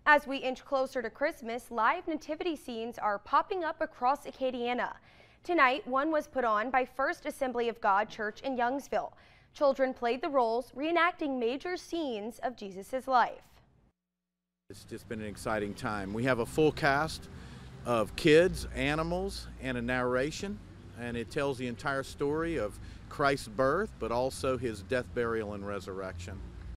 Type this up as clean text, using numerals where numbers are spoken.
As we inch closer to Christmas, live nativity scenes are popping up across Acadiana. Tonight, one was put on by First Assembly of God Church in Youngsville. Children played the roles, reenacting major scenes of Jesus' life. It's just been an exciting time. We have a full cast of kids, animals, and a narration, and it tells the entire story of Christ's birth, but also his death, burial, and resurrection.